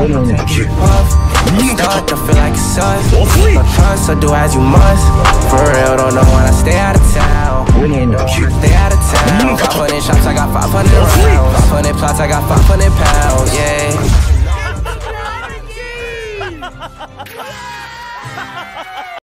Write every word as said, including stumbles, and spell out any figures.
Take it off. Start to feel like it's us. No trust, so do as you must. For real, don't know when I stay out of town. Don't wanna stay out of town. five hundred shots, I got five hundred rounds. five hundred plots, I got five hundred pounds. Yeah.